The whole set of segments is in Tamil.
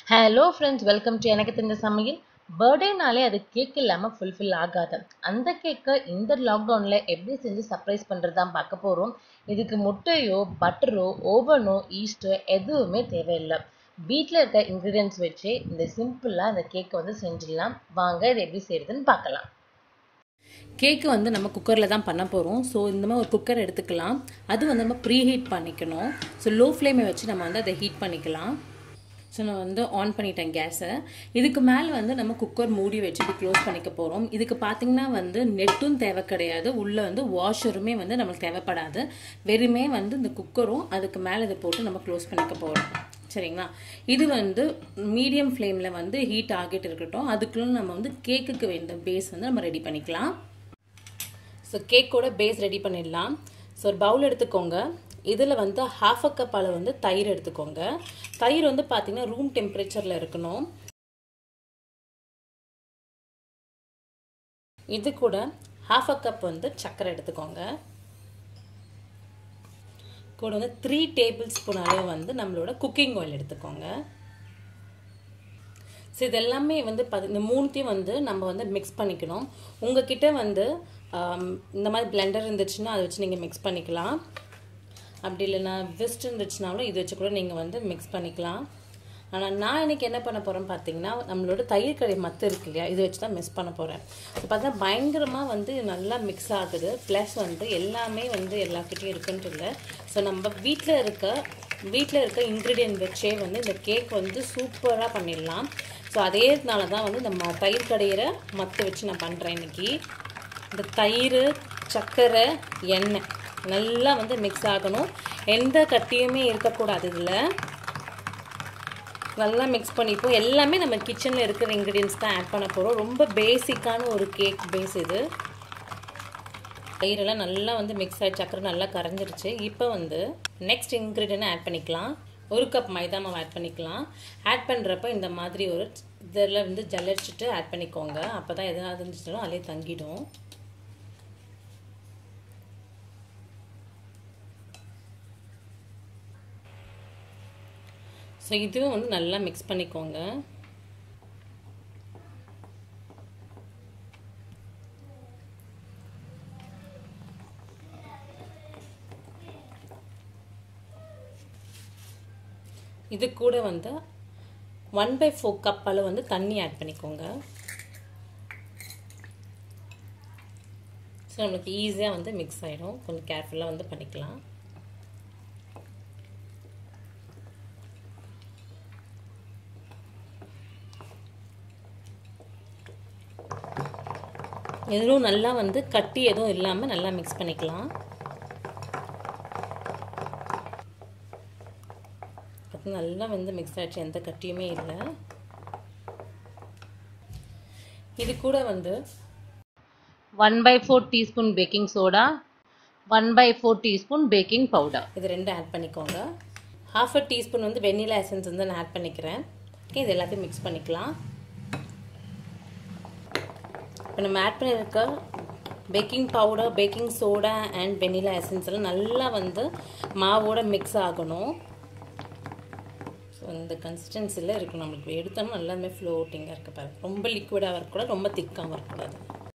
ஹலோ ஃப்ரெண்ட்ஸ், வெல்கம் டு எனக்கு தெரிஞ்ச சமையல். பர்த்டேனாலே அது கேக் இல்லாமல் ஃபுல்ஃபில் ஆகாது. அந்த கேக்கை இந்த லாக்டவுனில் எப்படி செஞ்சு சர்ப்ரைஸ் பண்ணுறது தான் பார்க்க போகிறோம். இதுக்கு முட்டையோ பட்டரோ ஓவனோ ஈஸ்டோ எதுவுமே தேவையில்லை. வீட்டில் இருக்க இன்க்ரீடியன்ஸ் வச்சு இந்த சிம்பிளாக இந்த கேக்கை வந்து செஞ்சிடலாம். வாங்க இதை எப்படி செய்கிறதுன்னு பார்க்கலாம். கேக்கு வந்து நம்ம குக்கரில் தான் பண்ண போகிறோம். ஸோ இந்த மாதிரி ஒரு குக்கர் எடுத்துக்கலாம். அது வந்து நம்ம ப்ரீ ஹீட் பண்ணிக்கணும். ஸோ லோ ஃப்ளேமை வச்சு நம்ம வந்து அதை ஹீட் பண்ணிக்கலாம். ஸோ நான் வந்து ஆன் பண்ணிட்டேன் கேஸை. இதுக்கு மேலே வந்து நம்ம குக்கர் மூடி வச்சு இது க்ளோஸ் பண்ணிக்க போகிறோம். இதுக்கு பார்த்திங்கன்னா வந்து நெட்டும் தேவை கிடையாது, உள்ளே வந்து வாஷருமே வந்து நம்மளுக்கு தேவைப்படாது. வெறுமே வந்து இந்த குக்கரும் அதுக்கு மேலே இதை போட்டு நம்ம க்ளோஸ் பண்ணிக்க போகிறோம். சரிங்களா? இது வந்து மீடியம் ஃப்ளேமில் வந்து ஹீட் ஆகிட்டு இருக்கட்டும். அதுக்குள்ளே நம்ம வந்து கேக்குக்கு வேண்டிய பேஸ் வந்து நம்ம ரெடி பண்ணிக்கலாம். ஸோ கேக்கோட பேஸ் ரெடி பண்ணிடலாம். ஸோ ஒரு பவுல் எடுத்துக்கோங்க. இதில் வந்து 1/2 கப் அளவு வந்து தயிர் எடுத்துக்கோங்க. தயிர் வந்து பார்த்தீங்கன்னா ரூம் டெம்பரேச்சரில் இருக்கணும். இது கூட 1/2 கப் வந்து சர்க்கரை எடுத்துக்கோங்க. கூட வந்து 3 டேபிள் ஸ்பூன் அளவு வந்து நம்மளோட குக்கிங் ஆயில் எடுத்துக்கோங்க. ஸோ இது எல்லாமே வந்து இந்த மூணுத்தையும் வந்து நம்ம வந்து மிக்ஸ் பண்ணிக்கணும். உங்ககிட்ட வந்து இந்த மாதிரி பிளெண்டர் இருந்துச்சுன்னா அதை வச்சு நீங்கள் மிக்ஸ் பண்ணிக்கலாம். அப்படி இல்லைன்னா விஸ்ட் இருந்துச்சுனாலும் இது வச்சு கூட நீங்கள் வந்து மிக்ஸ் பண்ணிக்கலாம். ஆனால் நான் இன்றைக்கி என்ன பண்ண போகிறேன்னு பார்த்தீங்கன்னா, நம்மளோட தயிர் கடை மத்து இருக்கு இல்லையா, இதை வச்சு தான் மிக்ஸ் பண்ண போகிறேன். இப்போ பார்த்தா பயங்கரமாக வந்து நல்லா மிக்ஸ் ஆகுது. ப்ளஸ் வந்து எல்லாமே வந்து எல்லாக்கிட்டையும் இருக்குன்ட்டு இல்லை. ஸோ நம்ம வீட்டில் இருக்க இன்க்ரீடியன்ட் வச்சே வந்து இந்த கேக் வந்து சூப்பராக பண்ணிடலாம். ஸோ அதேனால தான் வந்து இந்த தயிர் கடையிற மத்து வச்சு நான் பண்ணுறேன் இன்றைக்கி. இந்த தயிர், சர்க்கரை, எண்ணெய் நல்லா வந்து மிக்ஸ் ஆகணும். எந்த கட்டியுமே இருக்கக்கூடாது. இதில் நல்லா மிக்ஸ் பண்ணிப்போம். எல்லாமே நம்ம கிச்சனில் இருக்கிற இன்க்ரீடியன்ஸ் தான் ஆட் பண்ண போகிறோம். ரொம்ப பேசிக்கான ஒரு கேக் பேஸ் இது. தயிரெல்லாம் நல்லா வந்து மிக்ஸ் ஆகிடுச்சு, சக்கரை நல்லா கரைஞ்சிருச்சு. இப்போ வந்து நெக்ஸ்ட் இன்க்ரீடியன்ட் ஆட் பண்ணிக்கலாம். 1 கப் மைதா மாவு ஆட் பண்ணிக்கலாம். ஆட் பண்ணுறப்ப இந்த மாதிரி ஒரு இதில் வந்து ஜல்லரிச்சிட்டு ஆட் பண்ணிக்கோங்க. அப்போ தான் எதாவது இருந்துச்சுனாலும் அதிலே தங்கிடும். ஸோ இதுவும் வந்து நல்லா மிக்ஸ் பண்ணிக்கோங்க. இது கூட வந்து 1/4 கப் அளவு வந்து தண்ணி ஆட் பண்ணிக்கோங்க. ஸோ நம்மளுக்கு ஈஸியாக வந்து மிக்ஸ் ஆகிடும். கொஞ்சம் கேர்ஃபுல்லாக வந்து பண்ணிக்கலாம். எதுவும் நல்லா வந்து கட்டி எதுவும் இல்லாமல் நல்லா மிக்ஸ் பண்ணிக்கலாம். நல்லா வந்து மிக்ஸ் ஆகிடுச்சு, எந்த கட்டியுமே இல்லை. இது கூட வந்து 1/4 teaspoon baking soda, 1/4 teaspoon baking powder, இது 2 ஆட் பண்ணிக்கோங்க. 1/2 டீஸ்பூன் வந்து வெண்ணிலா எசன்ஸ் வந்து நான் ஆட் பண்ணிக்கிறேன். ஓகே, இது எல்லாத்தையும் மிக்ஸ் பண்ணிக்கலாம். இப்போ நம்ம ஆட் பண்ணியிருக்க baking powder, baking soda and vanilla essence எல்லாம் நல்லா வந்து மாவோட மிக்ஸ் ஆகணும். ஸோ இந்த கன்சிஸ்டன்சியில் இருக்கணும். நம்மளுக்கு எடுத்தோம்னா எல்லாமே ஃப்ளோட்டிங்காக இருக்க பாருங்க. ரொம்ப லிக்விடாக இருக்கக்கூடாது, ரொம்ப திக்காகவும் இருக்கக்கூடாது.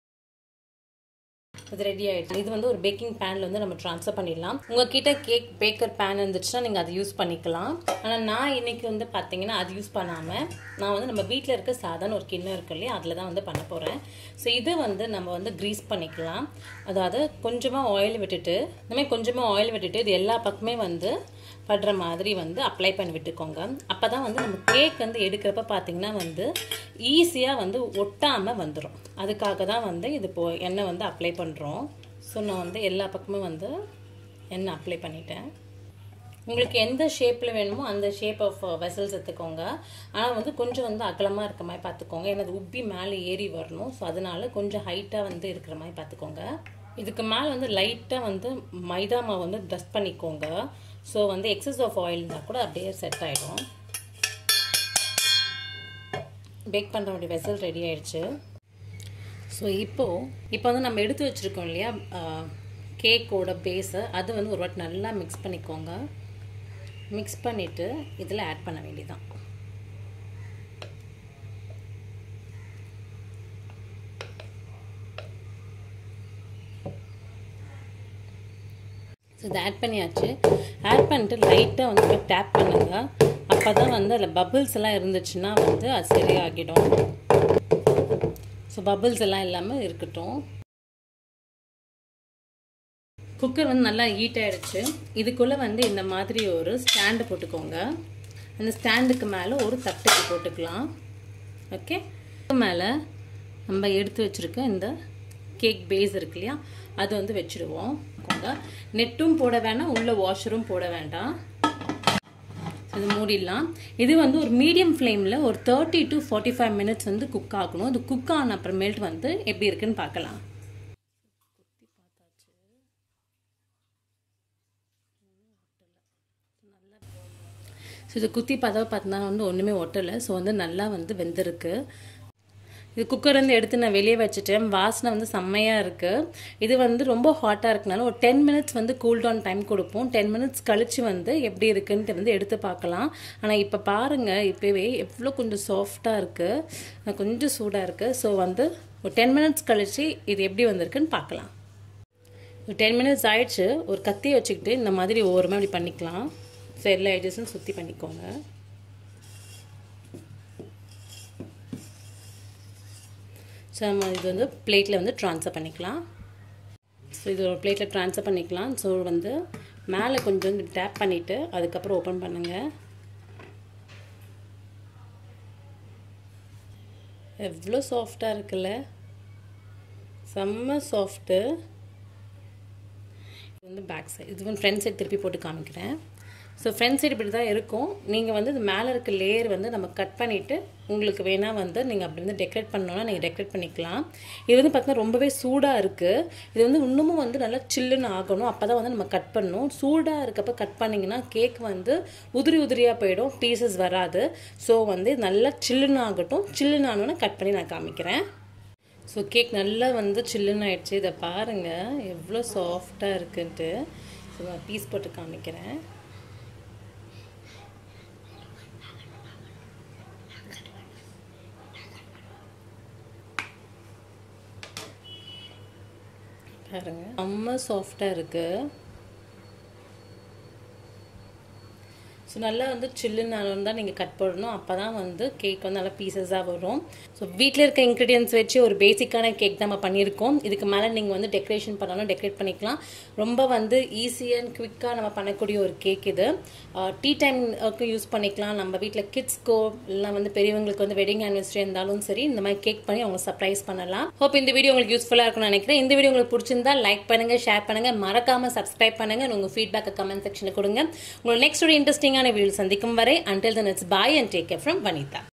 இது ரெடி ஆகிடுச்சு. இது வந்து ஒரு பேக்கிங் பேனில் வந்து நம்ம ட்ரான்ஸ்ஃபர் பண்ணிடலாம். உங்ககிட்ட கேக் பேக்கர் பேன் இருந்துச்சுன்னா நீங்கள் அதை யூஸ் பண்ணிக்கலாம். ஆனால் நான் இன்றைக்கி வந்து பார்த்தீங்கன்னா அது யூஸ் பண்ணாமல் நான் வந்து நம்ம வீட்டில் இருக்க சாதாரண ஒரு கிண்ணம் இருக்கு இல்லையா, அதில் தான் வந்து பண்ண போகிறேன். ஸோ இது வந்து நம்ம வந்து க்ரீஸ் பண்ணிக்கலாம். அதாவது கொஞ்சமாக ஆயில் விட்டுட்டு, இந்த மாதிரி கொஞ்சமாக ஆயில் விட்டுட்டு இது எல்லா பக்கமே வந்து படுற மாதிரி வந்து அப்ளை பண்ணி விட்டுக்கோங்க. அப்போ தான் வந்து நம்ம கேக் வந்து எடுக்கிறப்ப பார்த்திங்கன்னா வந்து ஈஸியாக வந்து ஒட்டாமல் வந்துடும். அதுக்காக தான் வந்து இது எண்ணெய் வந்து அப்ளை பண்ணுறோம். ஸோ நான் வந்து எல்லா பக்கமும் வந்து எண்ணெய் அப்ளை பண்ணிட்டேன். உங்களுக்கு எந்த ஷேப்பில் வேணுமோ அந்த ஷேப் ஆஃப் வெசல்ஸ் எடுத்துக்கோங்க. ஆனால் வந்து கொஞ்சம் வந்து அகலமாக இருக்க மாதிரி பார்த்துக்கோங்க. ஏன்னா அது உப்பி மேலே ஏறி வரணும். ஸோ அதனால் கொஞ்சம் ஹைட்டாக வந்து இருக்கிற மாதிரி பார்த்துக்கோங்க. இதுக்கு மேலே வந்து லைட்டாக வந்து மைதா மாவு வந்து டஸ்ட் பண்ணிக்கோங்க. ஸோ வந்து எக்ஸஸ் ஆஃப் ஆயில் இருந்தால் கூட அப்படியே செட் ஆகிடும். பேக் பண்ணுற வேண்டிய வெசல் ரெடி ஆகிடுச்சு. ஸோ இப்போ வந்து நம்ம எடுத்து வச்சுருக்கோம் இல்லையா கேக்கோட பேஸை, அது வந்து ஒரு வாட்டி நல்லா மிக்ஸ் பண்ணிக்கோங்க. மிக்ஸ் பண்ணிவிட்டு இதில் ஆட் பண்ண வேண்டியதான். இதை ஆட் பண்ணியாச்சு. ஆட் பண்ணிட்டு லைட்டாக வந்து டேப் பண்ணுங்கள். அப்போ தான் வந்து அதில் பபிள்ஸ் எல்லாம் இருந்துச்சுன்னா வந்து அது சரியாகிடும். ஸோ பபிள்ஸ் எல்லாம் இல்லாமல் இருக்கட்டும். குக்கர் வந்து நல்லா ஹீட் ஆகிடுச்சு. இதுக்குள்ளே வந்து இந்த மாதிரி ஒரு ஸ்டாண்டு போட்டுக்கோங்க. அந்த ஸ்டாண்டுக்கு மேலே ஒரு தட்டுக்கு போட்டுக்கலாம். ஓகே, மேலே நம்ம எடுத்து வச்சுருக்க இந்த கேக் பேஸ் இருக்கு இல்லையா, அது வந்து வச்சுடுவோம். நெட்டும் போட வேண்டாம், உள்ள வாஷரும் போட வேண்டாம். இது மூடிடலாம். இது வந்து ஒரு மீடியம் ஃப்ளேமில் ஒரு 30 to 45 மினிட்ஸ் வந்து குக் ஆகணும். அது குக் ஆன அப்புறமேல்ட்டு வந்து எப்படி இருக்குன்னு பார்க்கலாம். ஸோ இது குத்தி பார்த்தா வந்து ஒன்றுமே ஒட்டலை. ஸோ வந்து நல்லா வந்து வெந்திருக்கு. இது குக்கர் வந்து எடுத்து நான் வெளியே வச்சுட்டேன். வாசனை வந்து செம்மையாக இருக்குது. இது வந்து ரொம்ப ஹாட்டாக இருக்கனால ஒரு 10 மினிட்ஸ் வந்து கூல் டவுன் டைம் கொடுப்போம். 10 மினிட்ஸ் கழித்து வந்து எப்படி இருக்குன்ட்டு வந்து எடுத்து பார்க்கலாம். ஆனால் இப்போ பாருங்கள், இப்போவே எவ்வளோ கொஞ்சம் சாஃப்டாக இருக்குது, கொஞ்சம் சூடாக இருக்குது. ஸோ வந்து ஒரு 10 மினிட்ஸ் கழித்து இது எப்படி வந்திருக்குன்னு பார்க்கலாம். ஒரு 10 மினிட்ஸ் ஆயிடுச்சு. ஒரு கத்தியை வச்சுக்கிட்டு இந்த மாதிரி ஓரமாக இப்படி பண்ணிக்கலாம். ஸோ எல்லா எட்ஜஸும் சுற்றி பண்ணிக்கோங்க. ஸோ நம்ம இது வந்து பிளேட்டில் வந்து ட்ரான்ஸ்ஃபர் பண்ணிக்கலாம். ஸோ இது ஒரு பிளேட்டில் ட்ரான்ஸ்ஃபர் பண்ணிக்கலாம். ஸோ வந்து மேலே கொஞ்சம் டேப் பண்ணிவிட்டு அதுக்கப்புறம் ஓப்பன் பண்ணுங்கள். எவ்வளோ சாஃப்டாக இருக்குல்ல, செம்ம சாஃப்ட்டு. இது வந்து பேக் சைடு, இது வந்து ஃப்ரண்ட் சைடு திருப்பி போட்டு காமிக்கிறேன். ஸோ ஃப்ரண்ட் சைடு இப்படி தான் இருக்கும். நீங்கள் வந்து இது மேலே இருக்க லேயர் வந்து நம்ம கட் பண்ணிவிட்டு உங்களுக்கு வேணால் வந்து நீங்கள் அப்படி வந்து டெக்கரேட் பண்ணோன்னா நீங்கள் டெக்கரேட் பண்ணிக்கலாம். இது வந்து பார்த்தீங்கன்னா ரொம்பவே சூடாக இருக்குது. இது வந்து இன்னமும் வந்து நல்லா சில்லுன்னு ஆகணும். அப்போ தான் வந்து நம்ம கட் பண்ணணும். சூடாக இருக்கப்போ கட் பண்ணிங்கன்னா கேக் வந்து உதிரி உதிரியாக போயிடும், பீசஸ் வராது. ஸோ வந்து நல்லா சில்லுன்னு ஆகட்டும். சில்லுன்னு ஆனோன்னா கட் பண்ணி நான் காமிக்கிறேன். ஸோ கேக் நல்லா வந்து சில்லுன்னு ஆகிடுச்சு. இதை பாருங்கள் எவ்வளோ சாஃப்டாக இருக்குன்ட்டு. ஸோ நான் பீஸ் போட்டு காமிக்கிறேன். பாருங்க, ரொம்ப சாஃப்டாக இருக்குது. ஸோ நல்லா வந்து சில்லுன்னு தான் நீங்கள் கட் பண்ணணும். அப்போ தான் வந்து கேக் வந்து நல்லா பீசஸாக வரும். ஸோ வீட்டில் இருக்க இன்க்ரீடியன்ஸ் வச்சு ஒரு பேசிக்கான கேக் தான் நம்ம பண்ணியிருக்கோம். இதுக்கு மேலே நீங்கள் வந்து டெக்கரேஷன் பண்ணாலும் டெக்கரேட் பண்ணிக்கலாம். ரொம்ப வந்து ஈஸியாக அண்ட் குவிக்காக நம்ம பண்ணக்கூடிய ஒரு கேக் இது. டீ டைமுக்கு யூஸ் பண்ணிக்கலாம். நம்ம வீட்டில் கிட்ஸ்க்கோ இல்லை வந்து பெரியவங்களுக்கு வந்து வெட்டிங் ஆனிவர்சரி இருந்தாலும் சரி, இந்த மாதிரி கேக் பண்ணி அவங்க சர்ப்ரைஸ் பண்ணலாம். ஹோப் இந்த வீடியோ உங்களுக்கு யூஸ்ஃபுல்லாக இருக்கும்னு நினைக்கிறேன். இந்த வீடியோ உங்களுக்கு பிடிச்சிருந்தா லைக் பண்ணுங்கள், ஷேர் பண்ணுங்கள், மறக்காமல் சப்ஸ்கிரைப் பண்ணுங்கள். உங்கள் ஃபீட்பேக்கை கமெண்ட் செக்ஷனில் கொடுங்க. உங்களை நெக்ஸ்ட் ஒரு இன்ட்ரெஸ்டிங்கான வீடியோ சந்திக்கும் வரை until then it's bye and take care from Vanitha.